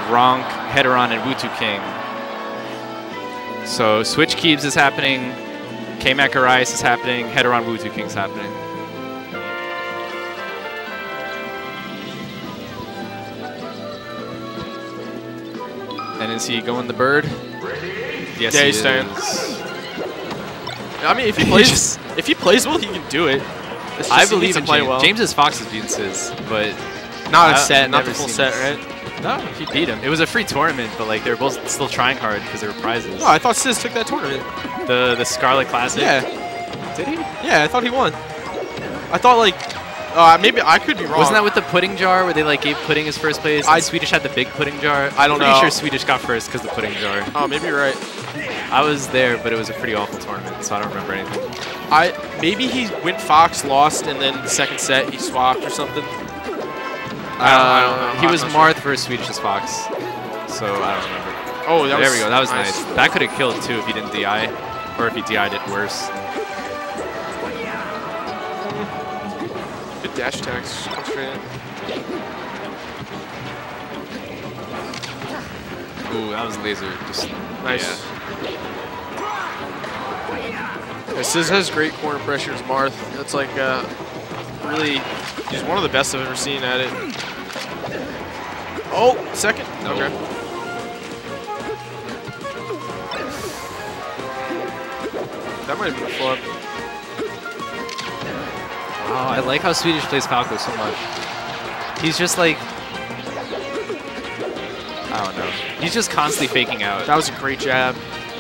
Ronk, Heteron, and Wutu King. So Switch Keeps is happening, K-Mac Arias is happening, Heteron, Wutu King's happening. And is he going the bird? Yes, yeah, he he's staying. I mean, if he plays well, he can do it. I believe in play James. well. James has Fox's beaten Sis, but not a set, I've not the never full seen set, this. right? No, he beat him. It was a free tournament, but like they were both still trying hard because they were prizes. No, I thought Sis took that tournament. The Scarlet Classic. Yeah. Did he? Yeah, I thought he won. I thought like, maybe I could be wrong. Wasn't that with the pudding jar where they like gave Pudding his first place? And Swedish had the big pudding jar. I don't know. Pretty sure Swedish got first because the pudding jar. Oh, maybe you're right. I was there, but it was a pretty awful tournament, so I don't remember anything. Maybe he went Fox, lost, and then the second set he swapped or something. I don't know. He was Marth versus Swedish's Fox, so I don't remember. Oh, there we go. That was nice. That could have killed too if he didn't DI, or if he DI'd it worse. Good dash attacks. Come straight in. Ooh, that was laser. Just nice. Yeah. Sis has great corner pressure as Marth. That's like really, he's one of the best I've ever seen at it. Oh, second. No. Okay. That might have been a flub. Oh, I like how Swedish plays Falco so much. He's just like, I don't know. He's just constantly faking out. That was a great jab.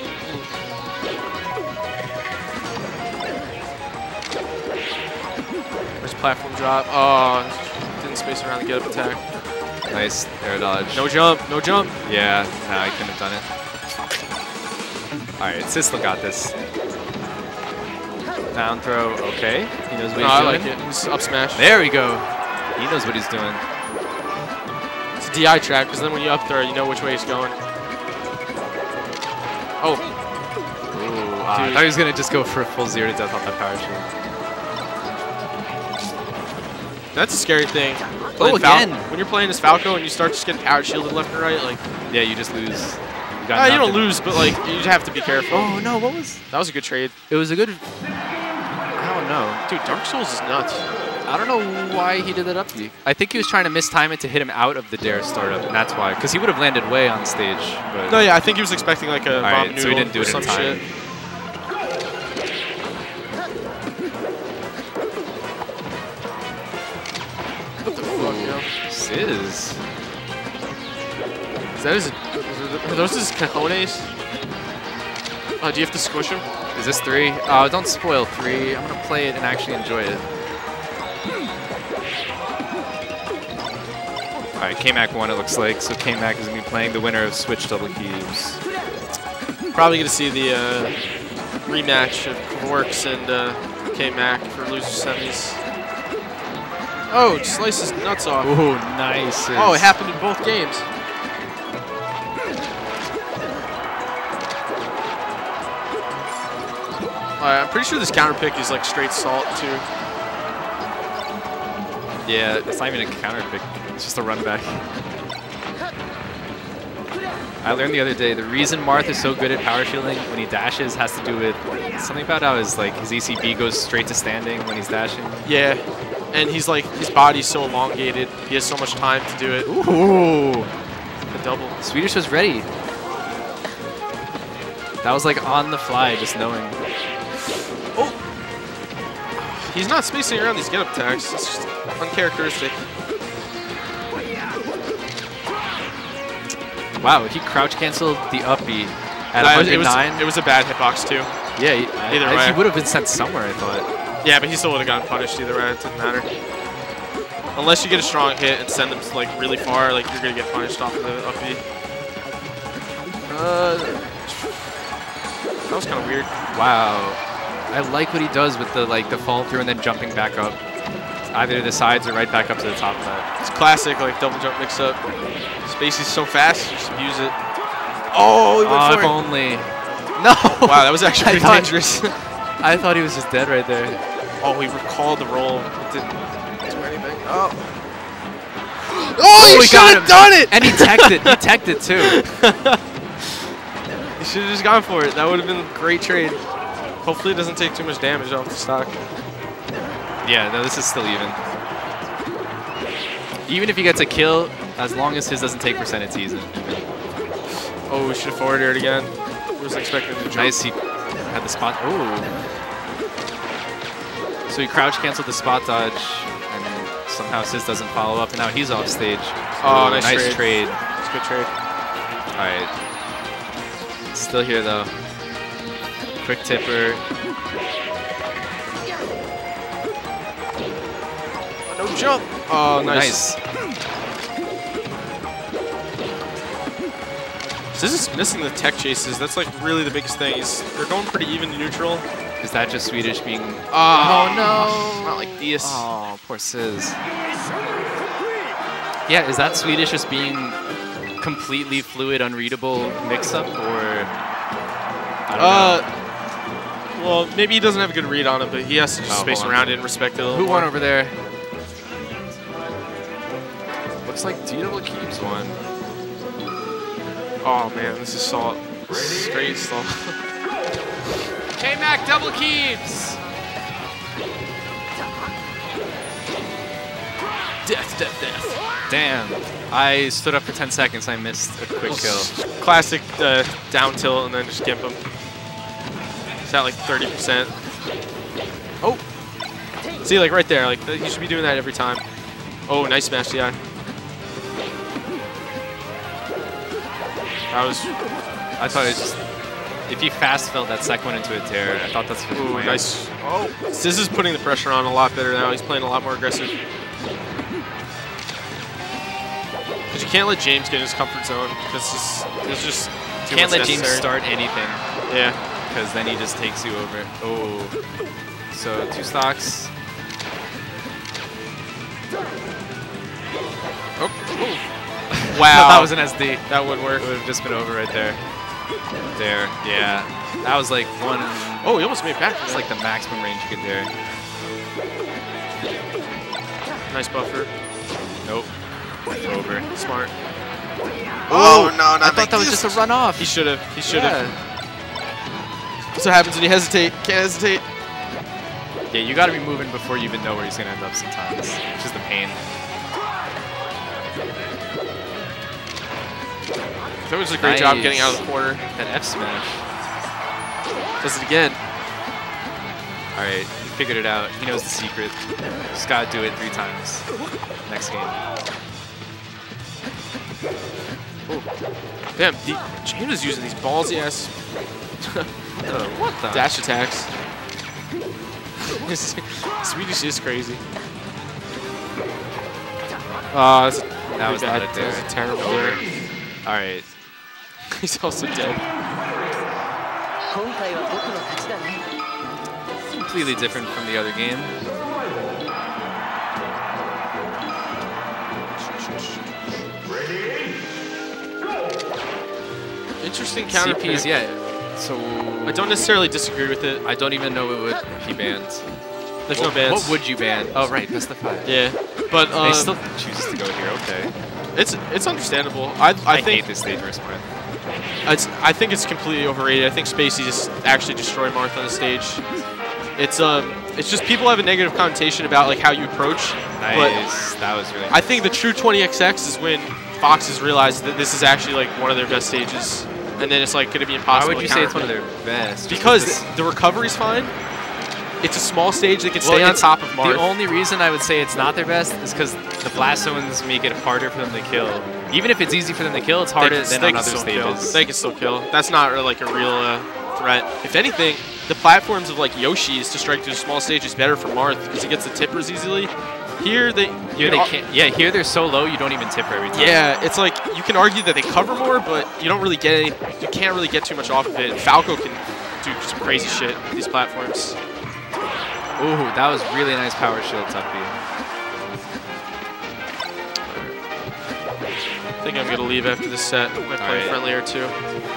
There's platform drop. Oh, didn't space around the get up attack. Nice air dodge. No jump, no jump. Yeah, no, I couldn't have done it. All right, Sisla got this. Down throw, okay. He knows what he's doing. I like it. He's up smash. There we go. He knows what he's doing. It's a DI track, because then when you up throw, you know which way he's going. Oh. Ooh, I thought he was going to just go for a full 0 to death off that power shield. That's a scary thing. Again. When you're playing as Falco and you start just getting power shielded left and right, like... Yeah, you just lose. You don't lose, but like you just have to be careful. Oh, no, what was... That was a good trade. It was a good... I don't know. Dude, Dark Souls is nuts. I don't know why he did that up B. I think he was trying to mistime it to hit him out of the dare startup, and that's why. Because he would have landed way on stage. But no, yeah, I think he was expecting like a bomb noodle so he didn't do or it some in time. shit. What the fuck, yo? Sizz. Are those his cojones? Oh, do you have to squish him? Is this 3? Oh, don't spoil 3. I'm going to play it and actually enjoy it. Alright, K-Mac won, it looks like. So K-Mac is going to be playing the winner of Switch Double Keys. Probably going to see the rematch of Kvorks and K-Mac for loser semis. Oh, slices nuts off. Ooh, nice. Oh, it happened in both games. I'm pretty sure this counter pick is like straight salt too. Yeah, it's not even a counter pick. It's just a run back. I learned the other day the reason Marth is so good at power shielding when he dashes has to do with something about how his ECB goes straight to standing when he's dashing. Yeah, and he's like his body's so elongated. He has so much time to do it. Ooh, a double. Swedish was ready. That was like on the fly, just knowing. Oh! He's not spacing around these get-up attacks. It's just uncharacteristic. Wow, he crouch canceled the up B at 109. It was a bad hitbox too. Yeah, either way. He would have been sent somewhere, I thought. Yeah, but he still would have gotten punished either way. It didn't matter. Unless you get a strong hit and send them like really far, like you're gonna get punished off of the up B. That was kind of weird. Wow. I like what he does with the fall through and then jumping back up. Either to the sides or right back up to the top of that. It's classic, like double jump mix up. Spacey's so fast, just abuse it. Oh, he went for if it. only. No! Wow, that was actually pretty dangerous. I thought he was just dead right there. Oh, he recalled the roll. It didn't do anything. Oh. Oh, you he should got have him. done it! And he teched it. He teched it too. You should have just gone for it. That would have been a great trade. Hopefully it doesn't take too much damage off the stock. Yeah, no, this is still even. Even if he gets a kill, as long as his doesn't take percent, it's easy. Oh, we should have forward aired again. I wasn't expecting him to jump. Nice, he had the spot. Oh. So he crouch canceled the spot dodge, and somehow Sis doesn't follow up, and now he's off stage. Oh, Ooh, nice trade. It's a good trade. All right. Still here though. Quick tipper. No jump. Oh, nice. Sis is missing the tech chases. That's like really the biggest thing. They're going pretty even to neutral. Is that just Swedish being... Oh, no. Not like this. Oh, poor Sis. Yeah, is that Swedish just being completely fluid, unreadable mix-up, or... I don't know. Well, maybe he doesn't have a good read on it, but he has to just space around it and respect it a little Who more. won over there? Looks like D-Double Keeps won. Oh, man, this is Salt. Straight Salt. K-Mac double keeps! Death. Damn. I stood up for 10 seconds. I missed a quick kill. Classic down tilt and then just gimp him. It's at like 30%. Oh! See, like right there, like you should be doing that every time. Oh, nice smash DI. That was... I thought it just... If he fast fell that second one into a tear, I thought that's what Ooh, nice. Oh, Sis is putting the pressure on a lot better now. He's playing a lot more aggressive. Because you can't let James get in his comfort zone. Because it's just too Can't much let James necessary. start anything. Yeah. Because then he just takes you over. Oh. So 2 stocks. Oh. Wow. That was an SD. That would work. It would have just been over right there. There. Yeah. That was like one... Oh, he almost made it back. It's like the maximum range you can dare. Nice buffer. Nope. Over. Smart. Oh, no, not I thought that was just a runoff. He should have. He should have. Yeah. That's what happens when you hesitate. Can't hesitate. Yeah, you gotta be moving before you even know where he's gonna end up sometimes, which is the pain. That was a great job getting out of the corner. That F smash. Does it again. Alright, he figured it out. He knows the secret. Just gotta do it 3 times. Next game. Oh. Damn, James is using these ballsy ass What the? dash attacks. Swedish is crazy. That was not a dare. That was a terrible dare. Alright. He's also dead. Completely different from the other game. Interesting counter CPs, pick. yeah. So I don't necessarily disagree with it. I don't even know what would be banned. There's no bans. What would you ban? Oh right, best of 5. Yeah, but They still chooses to go here. Okay. it's understandable. I think hate this stage respawn. I think it's completely overrated. I think Spacey just actually destroyed Marth on the stage. It's just people have a negative connotation about like how you approach. Nice. That was really. I think the true 20XX is when Foxes realize that this is actually like one of their best stages, and then it's like going to be impossible. Why would you to say it's one counter. of their best? Because the recovery's fine. It's a small stage that can stay on top of Marth. The only reason I would say it's not their best is because the blast zones make it harder for them to kill. Even if it's easy for them to kill, it's harder than on other stages. They can still kill. That's not really like a real threat. If anything, the platforms of like Yoshi's to strike through a small stage is better for Marth because he gets the tippers easily. Here they can't. Yeah, here they're so low you don't even tipper every time. Yeah, it's like you can argue that they cover more, but you don't really get any. You can't really get too much off of it. Falco can do some crazy shit with these platforms. Ooh, that was really nice power shield, Tuppy. I think I'm gonna leave after this set. I might play friendly or 2.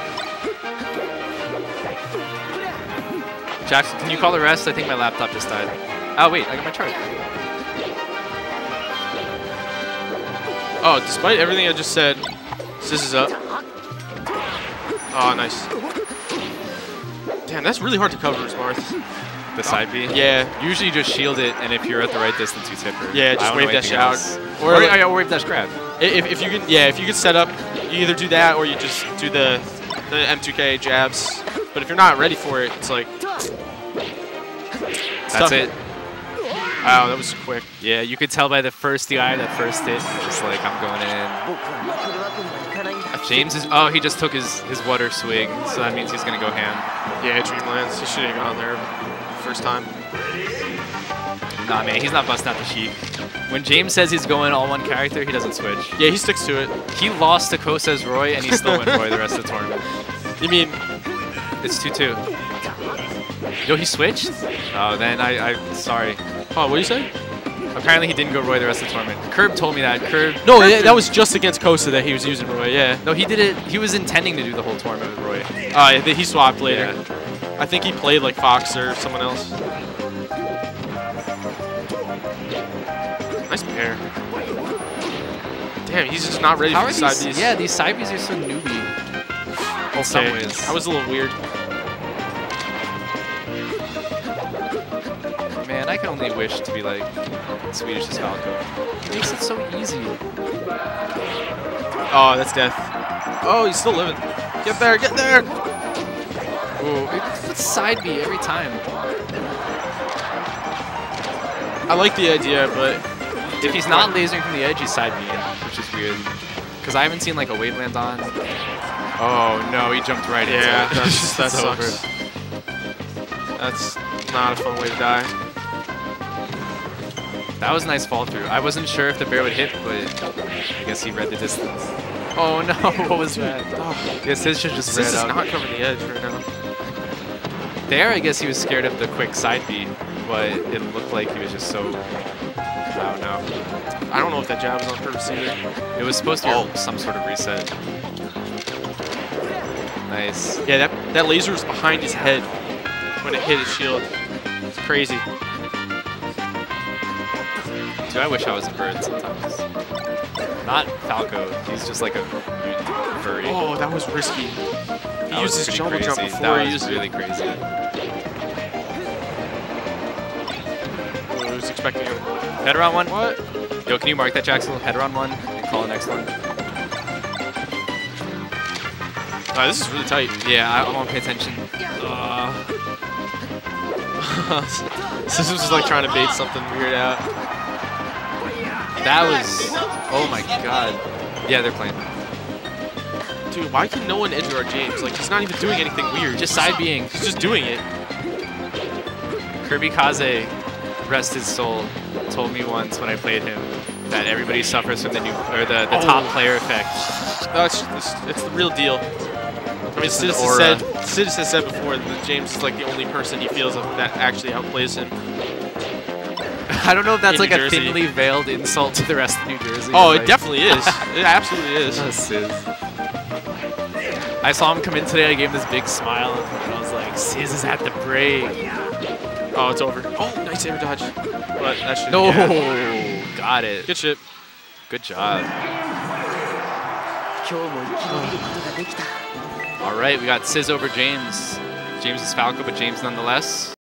Jackson, can you call the rest? I think my laptop just died. Oh wait, I got my charger. Oh, despite everything I just said, Sizz is up. Oh, nice. Damn, that's really hard to cover, Marth. The side B? Yeah. Usually you just shield it, and if you're at the right distance, you tip her. Yeah, I just don't wave know dash anything out. else. Or, Or wave dash grab. if you can, yeah, if you can set up, you either do that or you just do the M2K jabs. But if you're not ready for it, it's like That's it. Wow, that was quick. Yeah, you could tell by the first DI, that first hit, just like, I'm going in. James is, oh, he just took his water swing, so that means he's going to go ham. Yeah, Dreamlands. He should have gone there first time. Nah, man, he's not busting out the sheet. When James says he's going all one character, he doesn't switch. Yeah, he sticks to it. He lost to Kosa's Roy, and he still went Roy the rest of the tournament. You mean? It's 2-2. Yo, he switched? Oh, then sorry. Oh, what did you say? Apparently he didn't go Roy the rest of the tournament. Curb told me that. Curb. No, yeah, that was just against Kosa that he was using Roy, yeah. No, he did it. He was intending to do the whole tournament with Roy. Yeah, he swapped later. Yeah. I think he played like Fox or someone else. Nice pair. Damn, he's just not ready How for are the side these? Bs. Yeah, these side Bs are so newbie. In some Okay, ways. that was a little weird. Man, I can only wish to be like Swedish's Falco. It makes it so easy. Oh, that's death. Oh, he's still living. Get there, get there! Ooh, it's side B every time. I like the idea, but If he's not lasering from the edge, he's side B, which is weird. Because I haven't seen like a wave land on. Oh no, he jumped right into yeah, it. that It's sucks. over. That's not a fun way to die. That was a nice fall through. I wasn't sure if the bear would hit, but I guess he read the distance. Oh no, what was that? Oh, Yes, his should just this read is out. not covering the edge right now. There, I guess he was scared of the quick side B, but it looked like he was just so. I don't know. I don't know if that jab was on purpose either. It was supposed to be some sort of reset. Nice. Yeah, that laser was behind his head when it hit his shield. It's crazy. Dude, I wish I was a bird sometimes. Not Falco. He's just like a furry. Oh, that was risky. He That used was his pretty jumble jump crazy. before he That was used really it. crazy. Oh, I was expecting him. Header on one. What? Yo, can you mark that, Jackson? Header on one and call the next one. This is really tight. Yeah, I want to pay attention. This was just like trying to bait something weird out. That was. Oh my god. Yeah, they're playing. Dude, why can no one edge guard James? Like, he's not even doing anything weird. Just side being. He's just doing it. Kirby Kaze, rest his soul, told me once when I played him that everybody suffers from the new or the top player effect. No, it's the real deal. I mean, It's an Sidis has said before that James is like the only person he feels that actually outplays him. I don't know if that's In like New a Jersey. thinly veiled insult to the rest of New Jersey. Oh, like, it definitely is. It absolutely is. Sizz. I saw him come in today. I gave him this big smile, and I was like, "Sizz is at the break." Oh, it's over. Oh, nice air dodge. But that should. No, Yeah. got it. Good shit. Good job. All right, we got Sizz over James. James is Falco, but James nonetheless.